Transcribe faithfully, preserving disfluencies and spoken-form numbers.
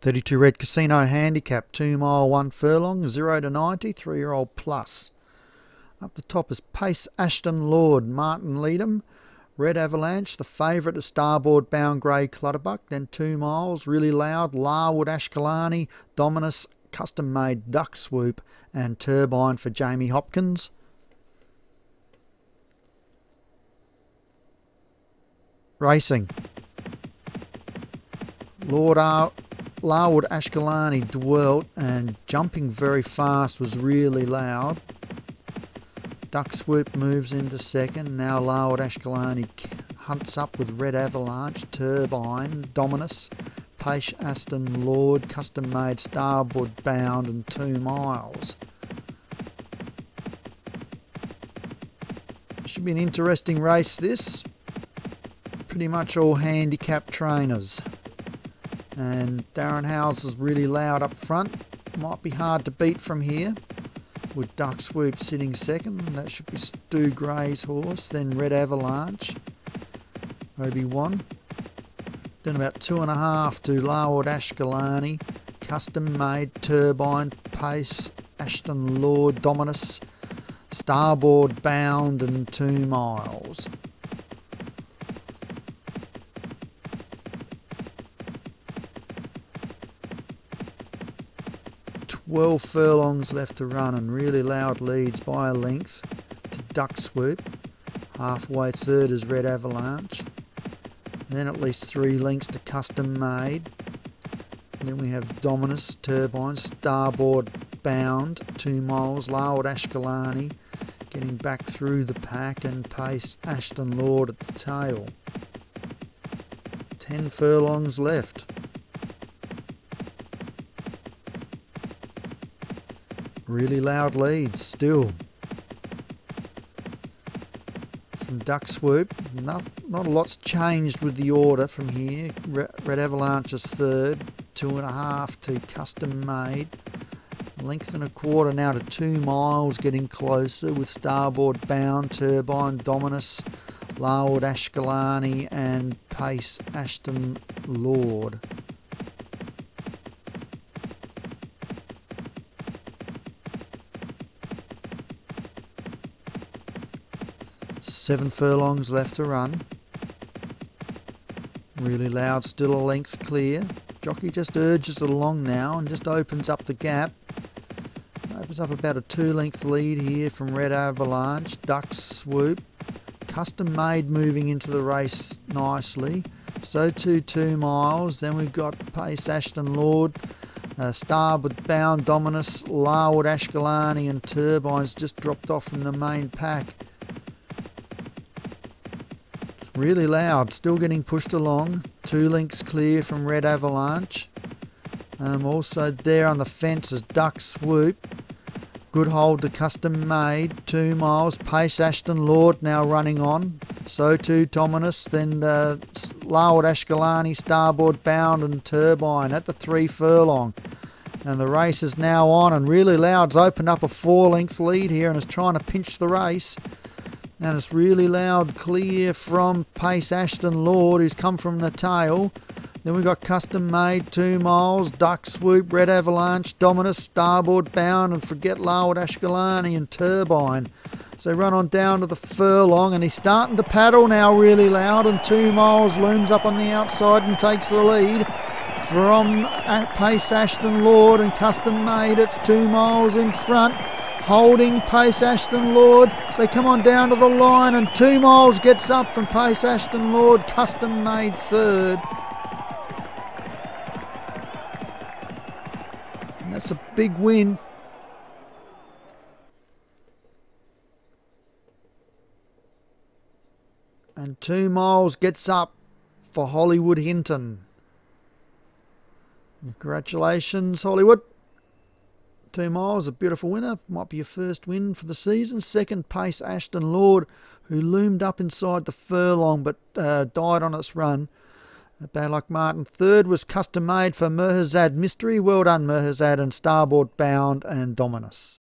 thirty-two Red Casino Handicap, two mile, one furlong, zero to ninety, three-year-old plus. Up the top is Pace Ashton Lord, Martin Leadham. Red Avalanche, the favourite is Starboard Bound Grey Clutterbuck. Then two miles, Really Loud, Larwood Ashkelani, Dominus, Custom Made Duck Swoop, and Turbine for Jamie Hopkins. Racing. Lord Ar Larwood Ashkelani dwelt, and jumping very fast was Really Loud. Duck Swoop moves into second. Now Larwood Ashkelani hunts up with Red Avalanche, Turbine, Dominus, Pace Ashton Lord, Custom Made, Starboard Bound, and two miles. Should be an interesting race, this. Pretty much all handicap trainers. And Darren Howes is Really Loud up front. Might be hard to beat from here, with Duck Swoop sitting second. That should be Stu Gray's horse. Then Red Avalanche, Obi-Wan. Then about two and a half to Larwood Ashkelani, Custom Made, Turbine, Pace, Ashton Lord, Dominus, Starboard Bound, and two miles. twelve furlongs left to run, and Really Loud leads by a length to Duck Swoop. Halfway third is Red Avalanche. And then at least three lengths to Custom Made. And then we have Dominus, Turbine, Starboard Bound, two miles, Larwood Ashkelani getting back through the pack, and Pace Ashton Lord at the tail. Ten furlongs left. Really Loud leads still. From Duck Swoop, not, not a lot's changed with the order from here. Red Avalanche is third, two and a half to Custom Made. Length and a quarter now to two miles, getting closer with Starboard Bound, Turbine, Dominus, Larwood Ashkelani, and Pace Ashton Lord. Seven furlongs left to run. Really Loud still a length clear. Jockey just urges it along now and just opens up the gap. Opens up about a two length lead here from Red Avalanche, Duck Swoop. Custom Made moving into the race nicely. So too two miles. Then we've got Pace Ashton Lord, uh, Starboard Bound, Dominus, Larwood Ashkelani, and Turbines just dropped off from the main pack. Really Loud still getting pushed along. Two lengths clear from Red Avalanche. Um, also there on the fence is Duck Swoop. Good hold to Custom Made. Two miles. Pace Ashton Lord now running on. So too Dominus. Then uh, Larwood Ashkelani, Starboard Bound, and Turbine at the three furlong. And the race is now on, and Really Loud's opened up a four length lead here and is trying to pinch the race. And it's Really Loud clear from Pace Ashton Lord, who's come from the tail. Then we've got Custom Made, two miles, Duck Swoop, Red Avalanche, Dominus, Starboard Bound, and forget Larwood Ashkelani and Turbine. So they run on down to the furlong, and he's starting to paddle now, Really Loud, and two miles looms up on the outside and takes the lead from Pace Ashton Lord and Custom Made. It's two miles in front, holding Pace Ashton Lord. So they come on down to the line, and two miles gets up from Pace Ashton Lord, Custom Made third. And that's a big win. And two miles gets up for Hollywood Hinton. Congratulations, Hollywood. Two miles, a beautiful winner. Might be your first win for the season. Second, Pace Ashton Lord, who loomed up inside the furlong but uh, died on its run. Bad luck, Martin. Third was Custom Made for Meherzad Mystery. Well done, Meherzad, and Starboard Bound and Dominus.